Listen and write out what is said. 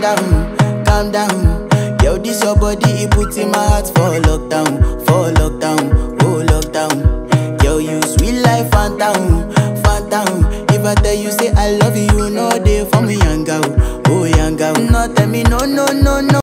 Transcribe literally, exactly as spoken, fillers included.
down, calm down. Yo, this your body, it puts in my heart for lockdown, for lockdown, oh lockdown. Yo, you sweet life, phantom, phantom. If I tell you say I love you, you know they for me young girl, oh young girl. No tell me no, no, no, no.